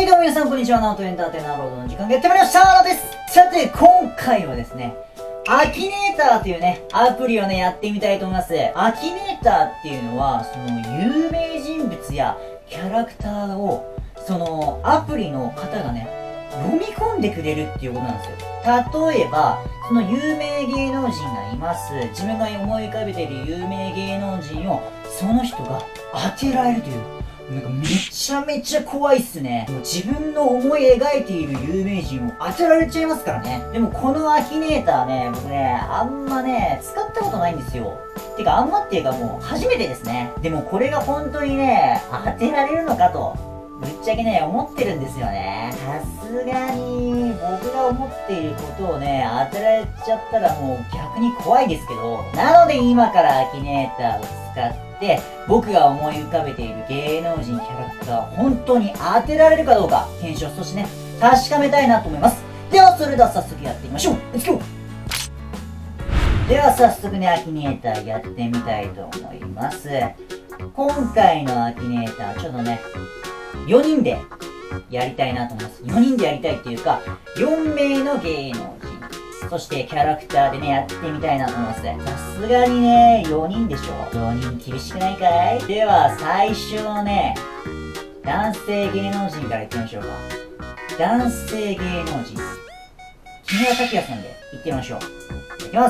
はいどうも皆さんこんにちは、ナオトエンターテイナーロードの時間がやってまいりました。です。さて、今回はですね、アキネーターというね、アプリをね、やってみたいと思います。アキネーターっていうのは、その有名人物やキャラクターを、そのアプリの方がね、読み込んでくれるっていうことなんですよ。例えば、その有名芸能人がいます。自分が思い浮かべている有名芸能人を、その人が当てられるという。なんかめちゃめちゃ怖いっすね。もう自分の思い描いている有名人を当てられちゃいますからね。でもこのアキネーターね、僕ね、あんまね、使ったことないんですよ。てかあんまっていうかもう初めてですね。でもこれが本当にね、当てられるのかと。ぶっちゃけね、思ってるんですよね。さすがに、僕が思っていることをね、当てられちゃったらもう逆に怖いですけど、なので今からアキネーターを使って、僕が思い浮かべている芸能人、キャラクターを本当に当てられるかどうか、検証、そしてね、確かめたいなと思います。では、それでは早速やってみましょう。レッツゴー！では早速ね、アキネーターやってみたいと思います。今回のアキネーター、ちょっとね、4人でやりたいなと思います。4人でやりたいっていうか、4名の芸能人、そしてキャラクターでね、やってみたいなと思います。さすがにね、4人でしょ。4人厳しくないかい？では、最初のね、男性芸能人からいってみましょうか。男性芸能人。木村拓哉さんでいってみましょう。いきます。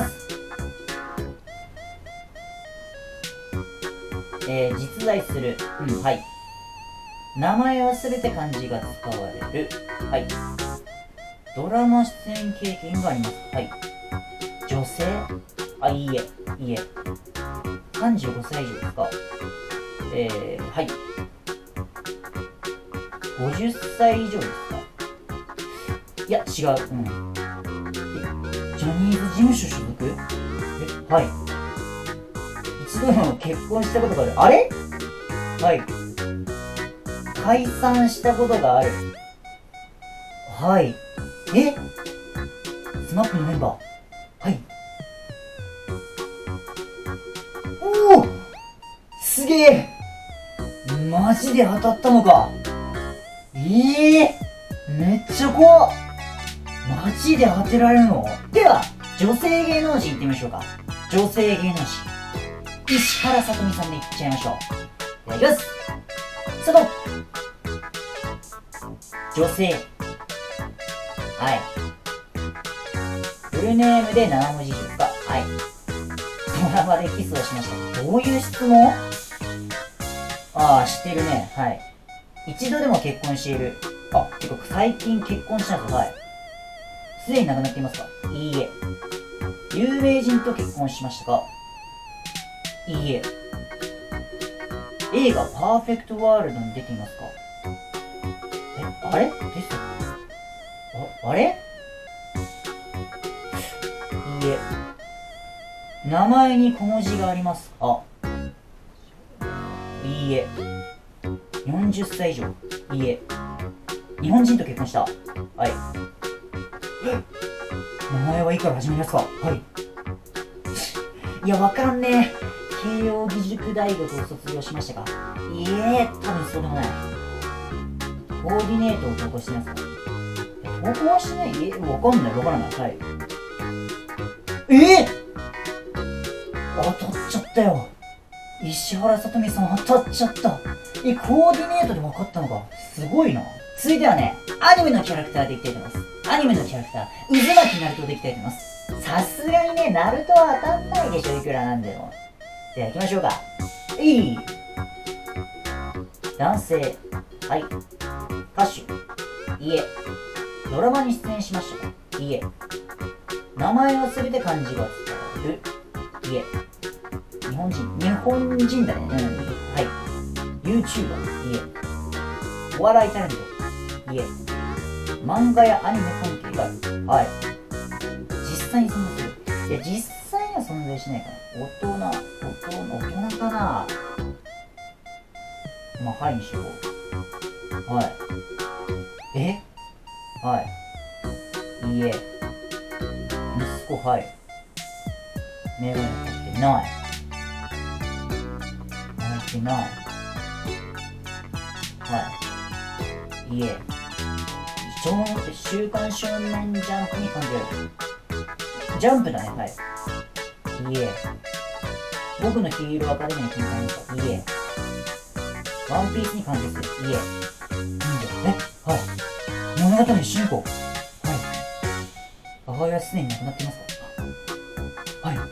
実在する。はい。名前忘れて漢字が使われる。はい。ドラマ出演経験があります。はい。女性？あ、いいえ。いいえ。35歳以上ですか？はい。50歳以上ですか？いや、違う。ジャニーズ事務所所属？はい。一度も結婚したことがある。あれ？はい。解散したことがある。はい。スマップのメンバー。はい。おお！すげえ！マジで当たったのか。めっちゃ怖っ！マジで当てられるの？では、女性芸能人いってみましょうか。女性芸能人。石原さとみさんでいっちゃいましょう。いただきます。スタート！女性。はい。フルネームで7文字以上ですか？はい。ドラマでキスをしました。どういう質問？ああ、知ってるね。はい。一度でも結婚している。あ、てか最近結婚したんです。はい。すでに亡くなっていますか？いいえ。有名人と結婚しましたか？いいえ。映画パーフェクトワールドに出ていますか？あれ？ですよ。あれ？いいえ。名前に小文字がありますか？いいえ。40歳以上。いいえ。日本人と結婚した。はい。名前はいいから始めますか？はい。いや、わからんね。慶応義塾大学を卒業しましたか？いいえ、多分そうでもない。コーディネートを投稿してますか？投稿はしてない？わかんない。わからない。はい。当たっちゃったよ。石原さとみさん当たっちゃった。コーディネートで分かったのか。すごいな。続いてはね、アニメのキャラクターでいきたいと思います。アニメのキャラクター、渦巻ナルトでいきたいと思います。さすがにね、ナルトは当たんないでしょ、いくらなんでも。では行きましょうか。男性。はい。歌手。いいえ。ドラマに出演しましたか？いいえ。名前忘れて漢字が使われる。いえ。日本人だね。はい。YouTuber。いいえ。お笑いタレント。いいえ。漫画やアニメ関係がある。はい。実際に存在する。いや、実際には存在しないかな。大人かな。まあ、はいにしよう。はい。はい。いいえ。息子、はい。メガネかけてない。泣いてない。はい。いいえ。 週刊少年ジャンプに関係ある。ジャンプだね、はい。いいえ。僕のヒーローアカデミーに関係ありますか？いいえ。ワンピースに関係する。いいえ。はい。物語の主人公。はい。母親はすでに亡くなっていますか？はい。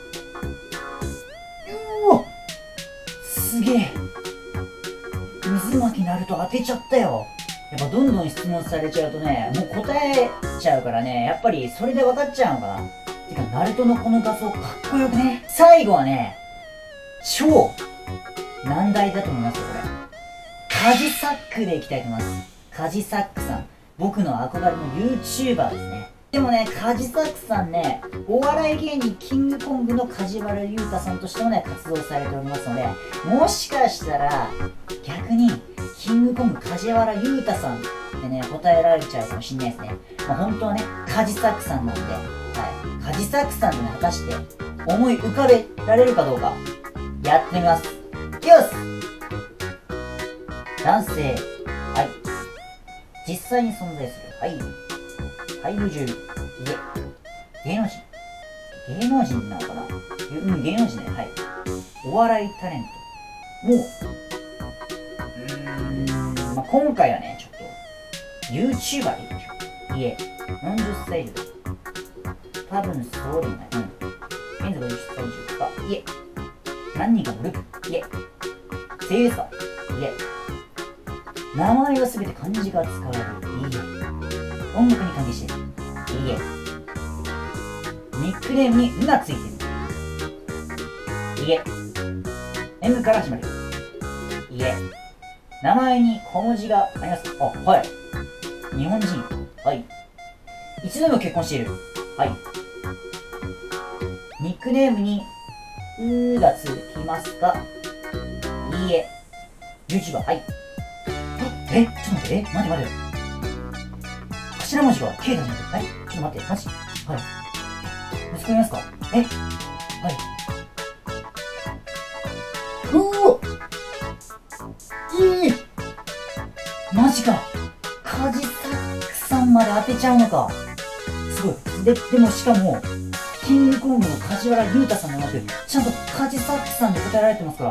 うわ、すげえ。渦巻きナルト当てちゃったよ。やっぱどんどん質問されちゃうとね、もう答えちゃうからね、やっぱりそれで分かっちゃうのかな。てか、ナルトのこの画像かっこよくね。最後はね、超難題だと思いますよ、これ。カジサックでいきたいと思います。カジサックさん。僕の憧れの YouTuber ですね。でもね、カジサックさんね、お笑い芸人キングコングの梶原裕太さんとしてもね、活動されておりますので、もしかしたら、逆に、キングコング梶原裕太さんってね、答えられちゃうかもしんないですね。まあ、本当はね、カジサックさんなんで、はい。カジサックさんでね、果たして、思い浮かべられるかどうか、やってみます。いきます。男性、はい。実際に存在する、はい。俳優中、いえ。芸能人。芸能人なのかな？芸能人ね、はい。お笑いタレント。もう、まあ、今回はね、ちょっと、YouTuber でいきましょう。いえ。40歳以上。多分そうでもない。現在50歳以上か。いえ。何人かのグループ。いえ。声優ですか？いえ。名前はすべて漢字が使われる。いいえ。音楽に関係している。いいえ。ニックネームに「う」がついてる。いいえ。M から始まる。いいえ。名前に小文字があります。あ、はい。日本人。はい。一度でも結婚している。はい。ニックネームに「う」がつきますか？いいえ。YouTuber。はい。ちょっと待って、待て。頭文字は K だじゃなくて、ちょっと待って、マジ？はい。息子いますか？はい。マジか。カジサックさんまで当てちゃうのか。すごい。でもしかも、キングコングの梶原裕太さんではなく、ちゃんとカジサックさんで答えられてますから、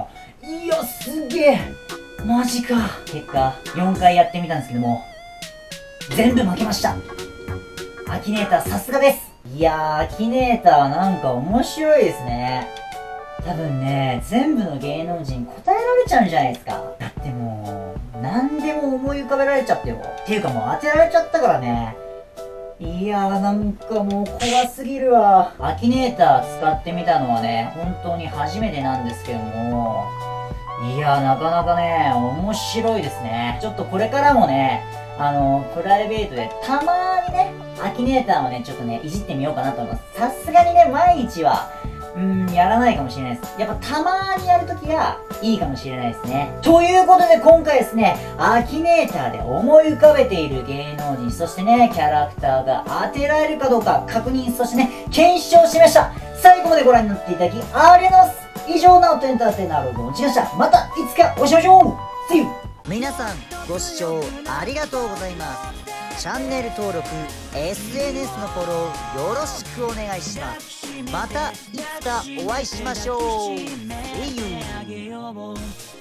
いや、すげえ。マジか。結果、4回やってみたんですけども、全部負けました。アキネーターさすがです。いやー、アキネーターはなんか面白いですね。多分ね、全部の芸能人答えられちゃうんじゃないですか。だってもう、何でも思い浮かべられちゃってよ。っていうかもう当てられちゃったからね。いやー、なんかもう怖すぎるわ。アキネーター使ってみたのはね、本当に初めてなんですけども、いやー、なかなかね、面白いですね。ちょっとこれからもね、プライベートでたまーにね、アキネーターをね、ちょっとね、いじってみようかなと思います。さすがにね、毎日は、やらないかもしれないです。やっぱたまーにやるときがいいかもしれないですね。ということで今回ですね、アキネーターで思い浮かべている芸能人、そしてね、キャラクターが当てられるかどうか確認、そしてね、検証しました。最後までご覧になっていただきありがとうございます。以上、ナオトエンターテイナーログのちがした。またいつかお会いしましょう。See you! 皆さん、ご視聴ありがとうございます。チャンネル登録、SNS のフォローよろしくお願いします。またいつかお会いしましょう。See you!